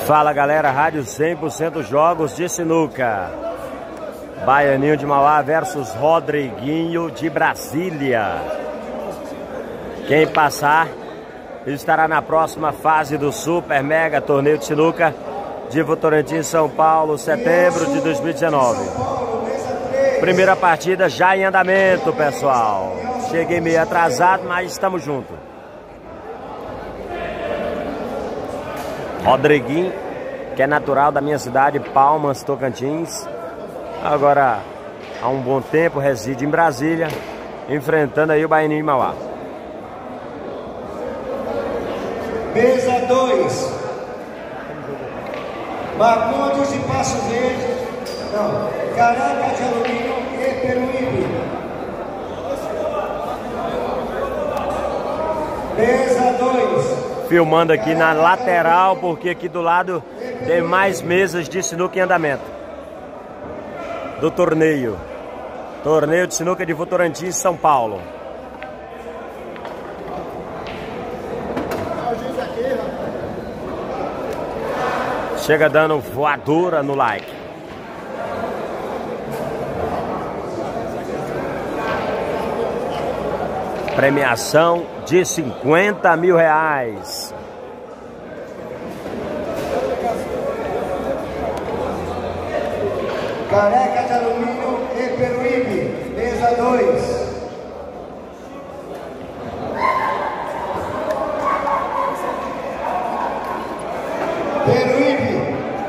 Fala galera, rádio 100% jogos de sinuca. Baianinho de Mauá versus Rodriguinho de Brasília. Quem passar estará na próxima fase do Super Mega Torneio de Sinuca de Votorantim, São Paulo, setembro de 2019. Primeira partida já em andamento, pessoal. Cheguei meio atrasado, mas estamos juntos. Rodriguinho, que é natural da minha cidade, Palmas, Tocantins. Agora, há um bom tempo, reside em Brasília, enfrentando aí o Baianinho de Mauá. Mesa 2. Marcondes de Passo Verde. Não. Caraca de Alumínio e Peruíbe. Mesa 2. Filmando aqui na lateral, porque aqui do lado tem mais mesas de sinuca em andamento do torneio. Torneio de sinuca de Votorantim, São Paulo. Chega dando voadora no like. Premiação de R$50 mil. Careca de Alumínio e Peruíbe. Mesa 2. Peruíbe.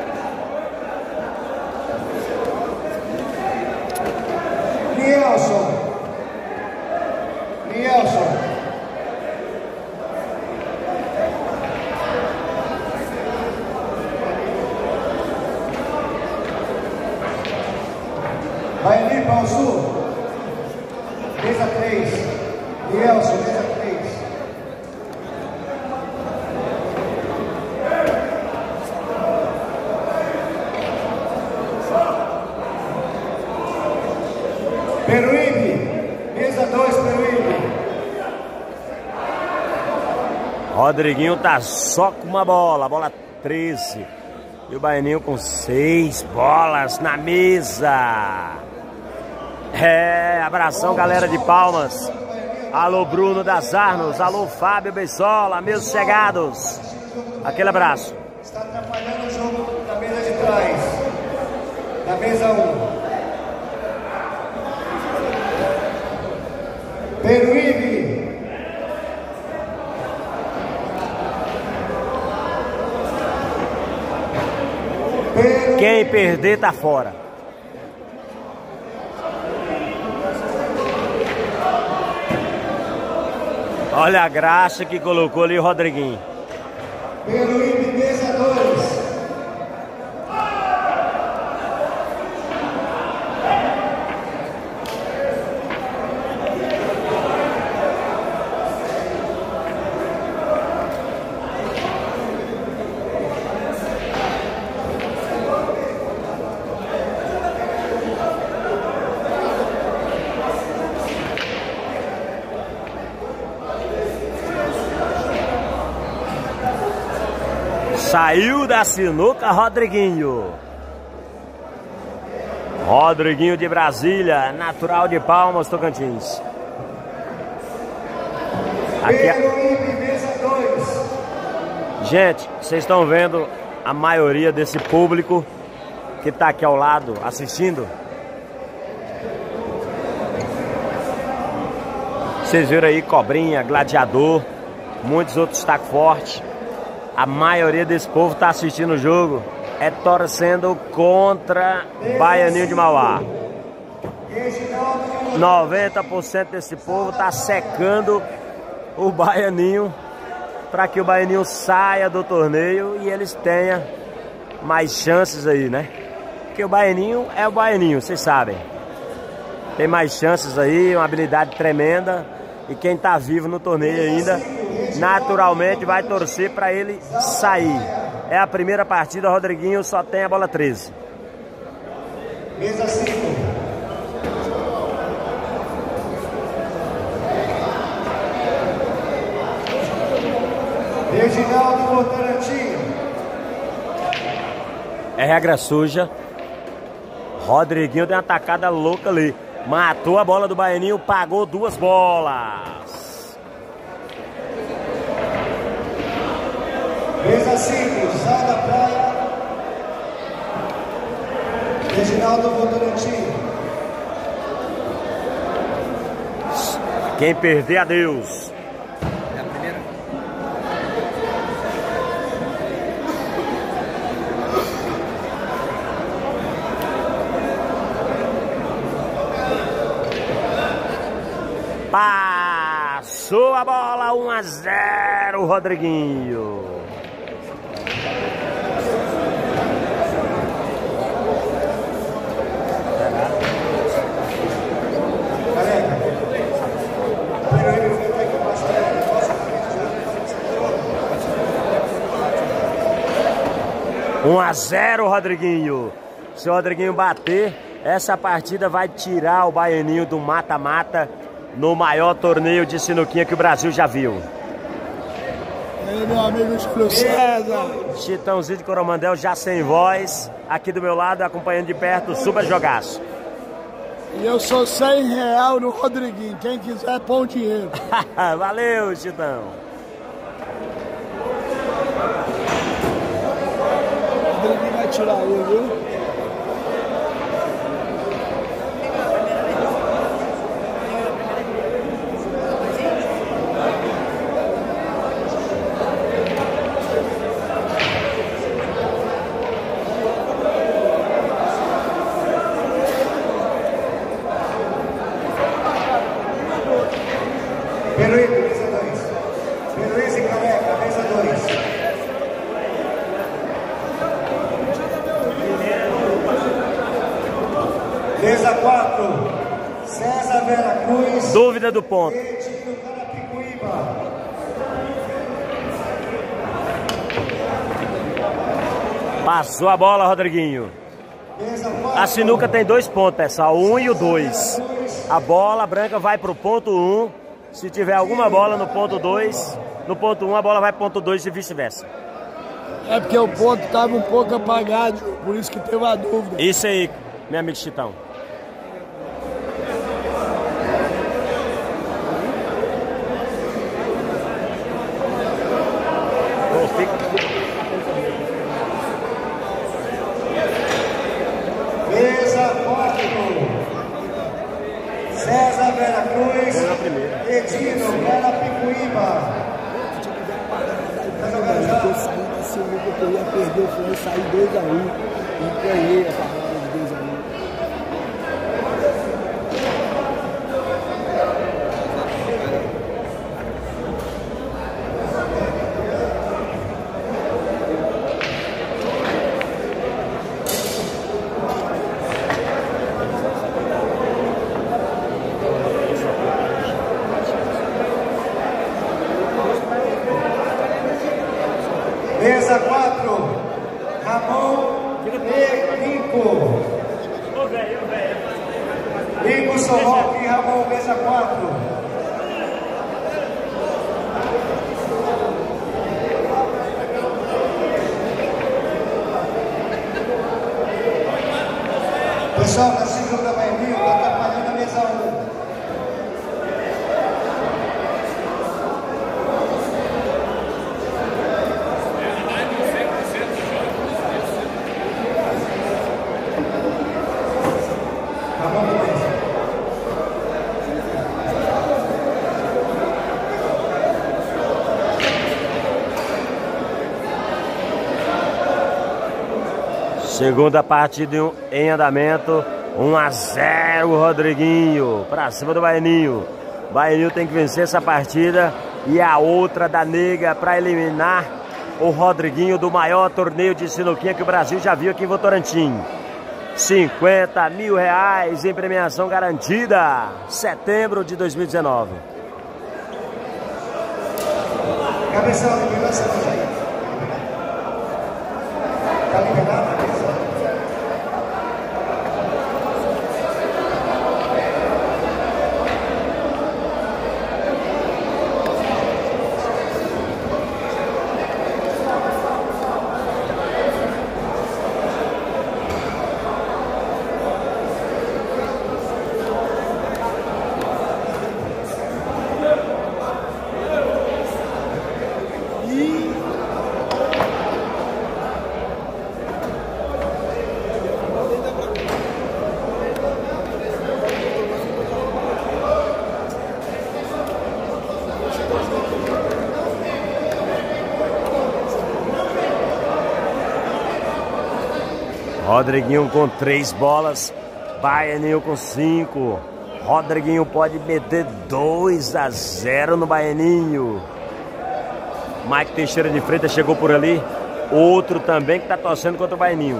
Nielson. Vai ali para o sul. Mesa 3. Nielson, mesa 3. Peruíbe. Mesa 2, Peruíbe. Rodriguinho tá só com uma bola 13. E o Baianinho com 6 bolas na mesa. Abração galera de Palmas. Alô Bruno das Arnos, alô Fábio Beissola, meus chegados. Aquele abraço. Está atrapalhando o jogo da mesa de trás. Da mesa 1. Peruíbe. Quem perder tá fora. Olha a graxa que colocou ali o Rodriguinho. Peruíbe, mesa 2. Saiu da sinuca, Rodriguinho. Rodriguinho de Brasília, natural de Palmas, Tocantins. Aqui mesa 2. Gente, vocês estão vendo a maioria desse público que tá aqui ao lado assistindo? Vocês viram aí Cobrinha, Gladiador, muitos outros destaques fortes. A maioria desse povo tá assistindo o jogo, é torcendo contra Baianinho de Mauá. 90% desse povo tá secando o Baianinho para que o Baianinho saia do torneio e eles tenham mais chances aí, né? Porque o Baianinho é o Baianinho, vocês sabem. Tem mais chances aí, uma habilidade tremenda. E quem tá vivo no torneio ainda, naturalmente vai torcer para ele sair. É a primeira partida, o Rodriguinho só tem a bola 13. Mesa 5. Reginaldo Votorantim. É regra suja. Rodriguinho deu uma tacada louca ali. Matou a bola do Baianinho, pagou 2 bolas. Mesa 5, sai da praia. Reginaldo Votorantim. Quem perder, adeus. É a primeira. Passou a bola, 1-0, Rodriguinho. Careca. Um a 0, Rodriguinho. Se o Rodriguinho bater, essa partida vai tirar o Baianinho do mata-mata no maior torneio de sinuquinha que o Brasil já viu. E aí, meu amigo Júlio César. Chitãozinho de Coromandel já sem voz, aqui do meu lado, acompanhando de perto o Super Jogaço. E eu sou R$100 no Rodriguinho. Quem quiser, põe o dinheiro. Valeu, Chitão. O Rodriguinho vai tirar ele, viu? Peruíbe, mesa 2. Peruíbe e Careca, mesa 2. Mesa 4. César Vera Cruz. Dúvida do ponto. Edinho Carapicuíba. Passou a bola, Rodriguinho. Mesa 4. A sinuca tem 2 pontos, pessoal, o 1 e o 2. A bola branca vai pro ponto 1. Se tiver alguma bola no ponto 2, no ponto 1 a bola vai pro ponto 2 e vice-versa. É porque o ponto estava um pouco apagado, por isso que teve a dúvida. Isso aí, meu amigo Chitão. Mesa 4. César Vera Cruz. Edinho Carapicuíba. Tá jogando já? Eu saí da sinuca que eu ia perder, eu fui sair 2-1 e ganhei a parada de 2-1. Mesa 4. Ramon e Nico. Nico Sorroque e Ramon, mesa 4. Pessoal, da segunda vai vir, tá atrapalhando a mesa 1. Segunda partida em andamento, 1-0, Rodriguinho, pra cima do Baianinho. Baianinho tem que vencer essa partida e a outra da nega pra eliminar o Rodriguinho do maior torneio de sinuquinha que o Brasil já viu aqui em Votorantim. 50 mil reais em premiação garantida, setembro de 2019. Cabeção, liberação aí. Tá liberado a mesa? Rodriguinho com 3 bolas. Baianinho com 5. Rodriguinho pode meter 2-0 no Baianinho. Mike Teixeira de Freitas chegou por ali. Outro também que tá torcendo contra o Baianinho.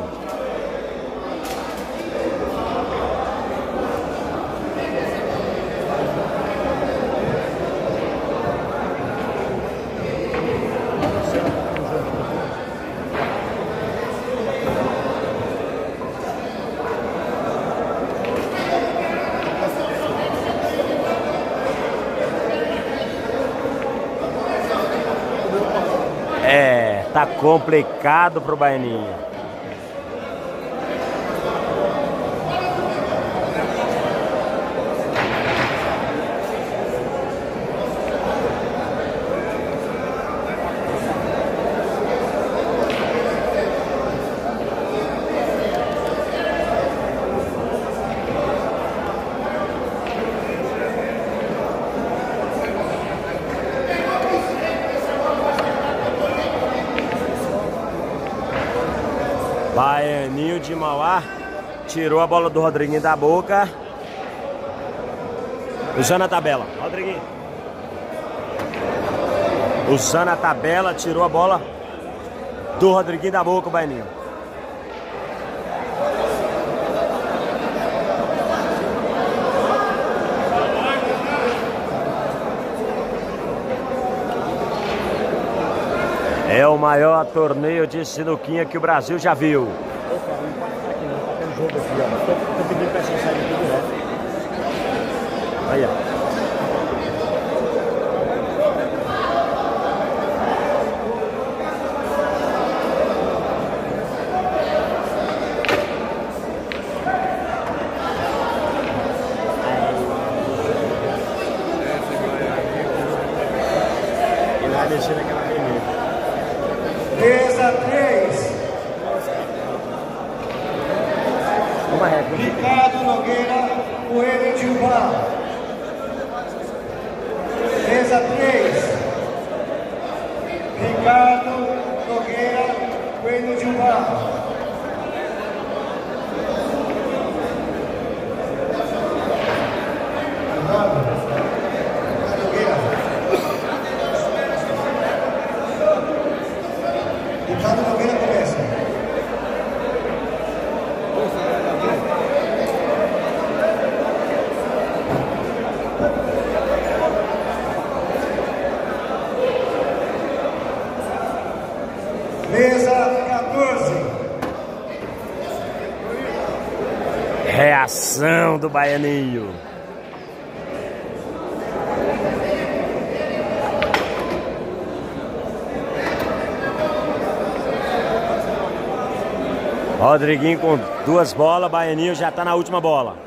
Tá complicado pro Baianinho. Baianinho de Mauá tirou a bola do Rodriguinho da boca. Usando a tabela. Rodriguinho. Usando a tabela, tirou a bola do Rodriguinho da boca, o Baianinho. É o maior torneio de sinuquinha que o Brasil já viu. Aí, ó. Ele vai descer naquela primeira. 3-3. Uma régua. Ricardo Nogueira, Coelho de Ubá. 3-3. Ricardo Nogueira, Coelho de Ubá. Ricardo Nogueira começa. Mesa 14. Reação do Baianinho. Rodriguinho com 2 bolas, Baianinho já tá na última bola.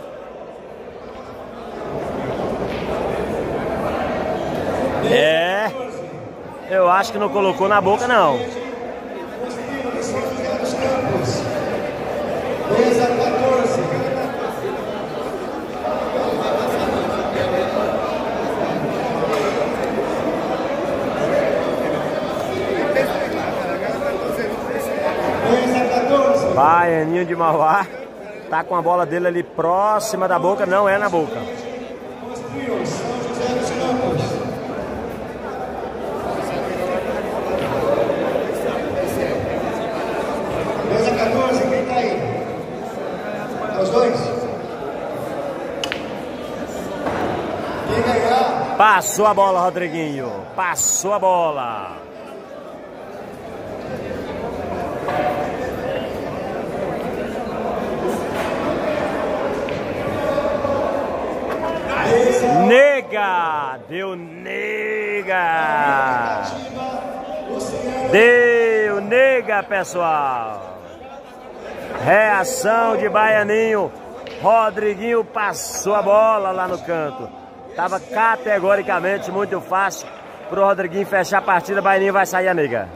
É, eu acho que não colocou na boca não. Mesa 14. Baianinho de Mauá tá com a bola dele ali próxima da boca, não é na boca. Mesa 14, quem tá aí? Os dois? Quem ganhar? Passou a bola, Rodriguinho. Passou a bola. Nega! Deu nega! Deu nega, pessoal! Reação de Baianinho. Rodriguinho passou a bola lá no canto. Tava categoricamente muito fácil pro Rodriguinho fechar a partida. Baianinho vai sair a nega.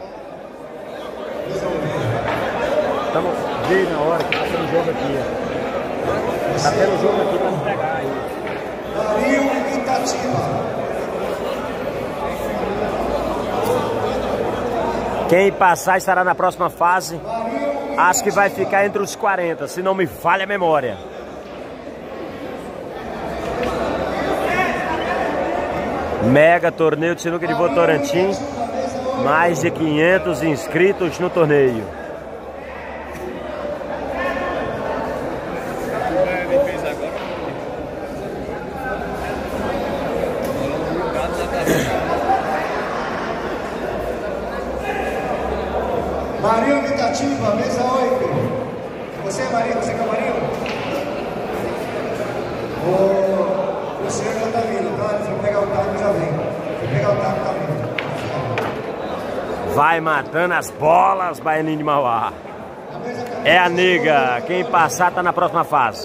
Estamos vendo na hora que tá tendo jogo aqui. Tá tendo jogo aqui pra não pegar aí. Dario Itatiba. Quem passar estará na próxima fase. Dario acho que vai ficar entre os 40, se não me falha a memória. Mega torneio de sinuca de Votorantim, mais de 500 inscritos no torneio. Marinho Imitativa, mesa 8. Você, Marinho? Você que é o Marinho? O senhor já tá vindo, tá? Se eu pegar o taco, já vem. Se eu pegar o taco, tá vindo. Vai matando as bolas, Baianinho de Mauá. É a nega. Quem passar tá na próxima fase.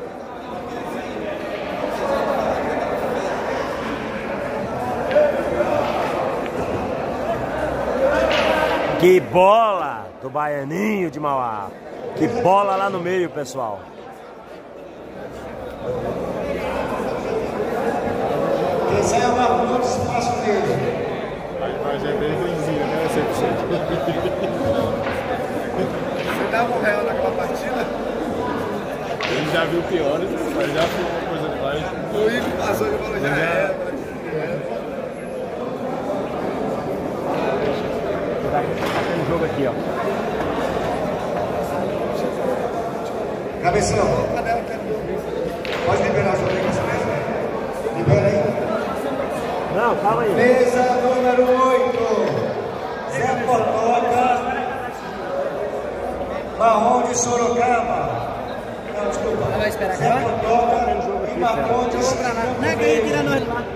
Que bola do Baianinho de Mauá. Que bola lá no meio, pessoal. Quem sai é o barulho do espaço dele. Mas é bem ruimzinho, né? 100%. Você dava um real naquela partida? Ele já viu piores, mas já foi uma coisa demais. O Ivo passou de bola já era. Tá aquele jogo aqui, ó. Cabeção, pode liberar o jogo aí com essa mesa? Libera aí. Não, calma aí. Mesa número 8. Zé Portoca. Marrom de Sorocaba. Não, desculpa. Vai esperar Zé acabar? Portoca e Marrom de Sorocaba. Não é que aí tira nós lá.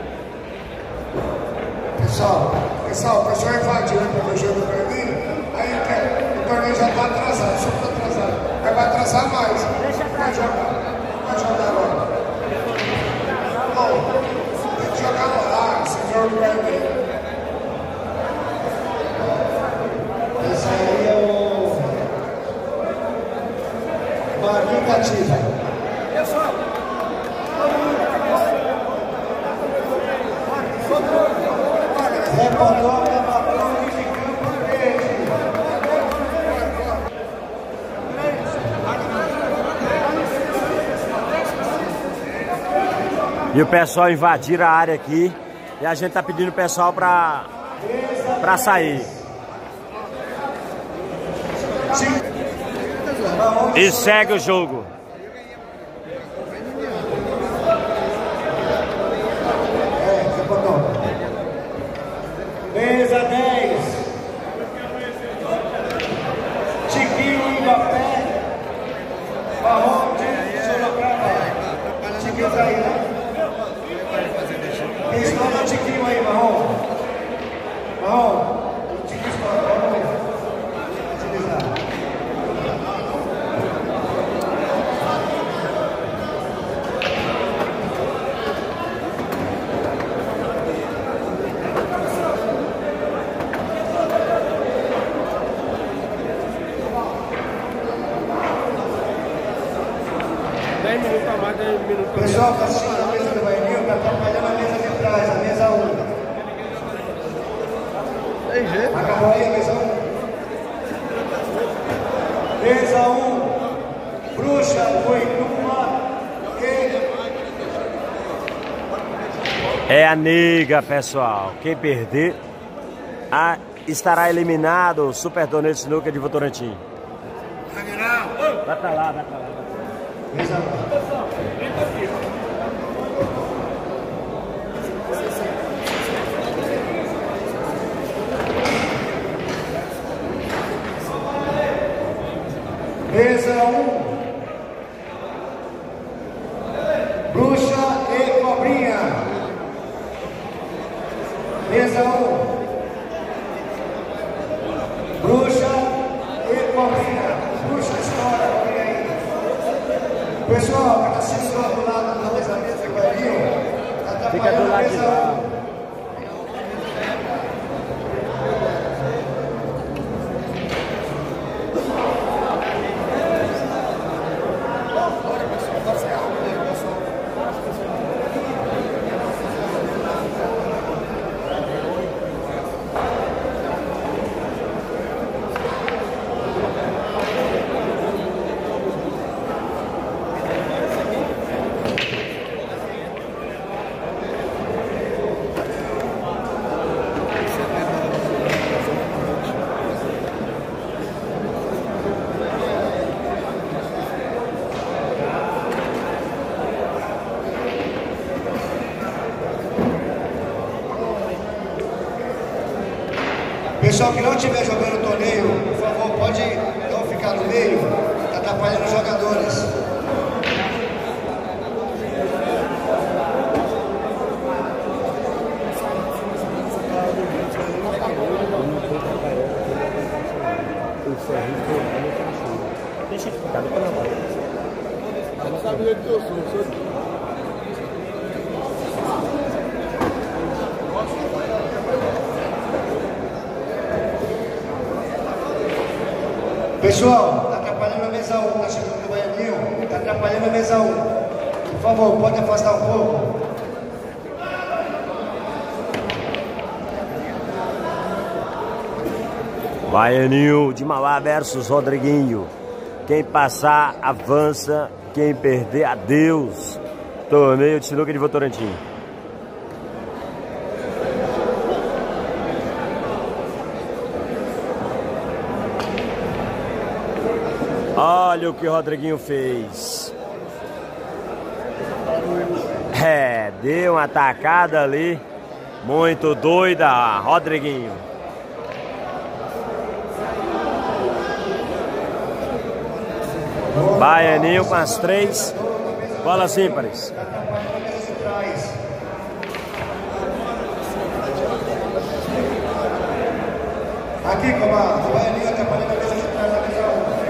Pessoal, o pessoal invadiu o jogo perdido. Aí o torneio já está atrasado, só está atrasado. Aí vai atrasar mais. Vai jogar agora. Bom, tem que jogar lá, esse jogo perdido. Esse aí é o Marinho Cativa. Pessoal, Zé Portoca, Marrom de Campo Verde. E o pessoal invadiram a área aqui. E a gente tá pedindo o pessoal pra sair. E segue o jogo. Mesa 10. Tiquinho Mbappé. Marrom de Sorocaba. Tiquinho tá aí, né? Quem escolhe o Tiquinho aí, Marrom? Marrom. O Tiquinho escolhe. Vamos utilizar. Pessoal, está assistindo a mesa do Baianinho, está atrapalhando a mesa de trás, a mesa 1. Tem jeito. Acabou aí a mesa 1? Mesa 1. Bruxa, Boituma e... É a nega, pessoal. Quem perder estará eliminado o Super Torneio de Sinuca de Votorantim. Vai pra lá, vai pra lá. Mesa 1. Mesa 1. Bruxa e Cobrinha. Mesa 1. Bruxa e Cobrinha. Bruxa estoura, Cobrinha aí. Pessoal, que está assistindo do lado da mesa do Baianinho, está atrapalhando a mesa 1. Pessoal que não estiver jogando o torneio, por favor, pode não ficar no meio, tá atrapalhando os jogadores. Deixa ele ficar, depois na bola. Não sabe o que eu sou. Pessoal, tá atrapalhando a mesa 1, tá chegando no Baianinho, tá atrapalhando a mesa 1. Por favor, pode afastar um pouco. Baianinho de Mauá versus Rodriguinho. Quem passar, avança. Quem perder, adeus. Torneio de sinuca de Votorantim. Olha o que o Rodriguinho fez. Deu uma tacada ali. Muito doida, Rodriguinho. Baianinho com as 3 bolas ímpares. Aqui, comadre, o Baianinho atrapalhando a mesa de trás da mesa 1.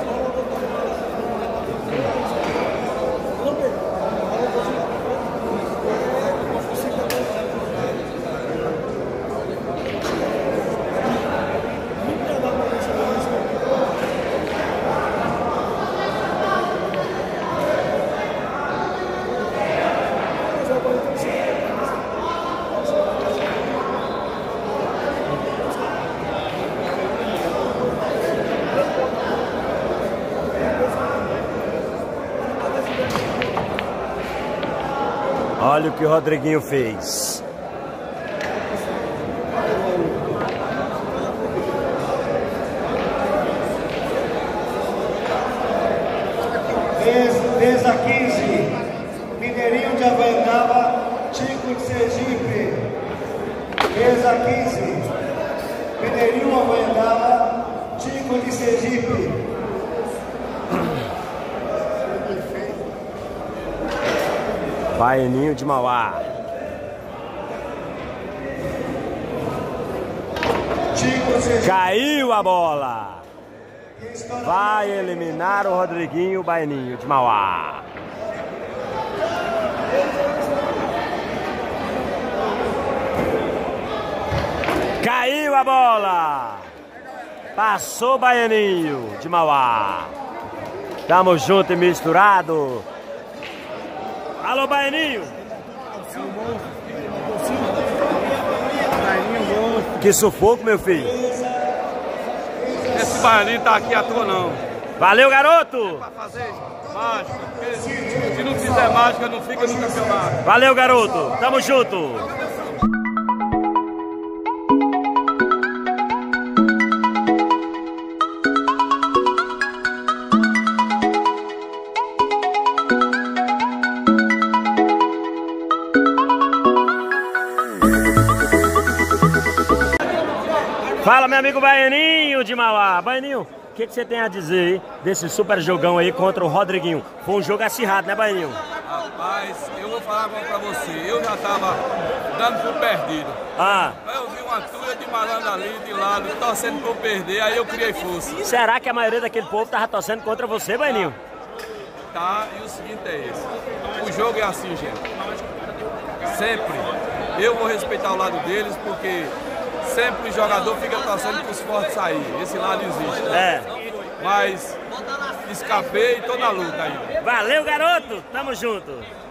Olha o que o Rodriguinho fez. Mesa 15, Mineirinho de Havaiana, Tico de Sergipe. Mesa 15, Mineirinho Havaiana, Tico de Sergipe. Baianinho de Mauá. Caiu a bola. Vai eliminar o Rodriguinho, Baianinho de Mauá. Caiu a bola. Passou Baianinho de Mauá. Tamo junto e misturado. Alô, Baianinho! Que sufoco, meu filho! Esse Baianinho tá aqui à toa, não. Valeu, garoto! Pra fazer mágica, porque se não fizer mágica, não fica no campeonato. Valeu, garoto! Tamo junto! Fala, meu amigo Baianinho de Mauá. Baianinho, o que você tem a dizer aí desse super jogão aí contra o Rodriguinho? Foi um jogo acirrado, né, Baianinho? Rapaz, eu vou falar pra você, eu já tava dando por perdido. Eu vi uma turma de malandro ali de lado, torcendo por perder, aí eu criei força. Será que a maioria daquele povo tava torcendo contra você, Baianinho? Tá, e o seguinte é esse, o jogo é assim, gente. Sempre. Eu vou respeitar o lado deles, porque sempre o jogador fica torcendo para os fortes sair. Esse lado existe. Né? Mas escapei e tô na luta ainda. Valeu, garoto! Tamo junto!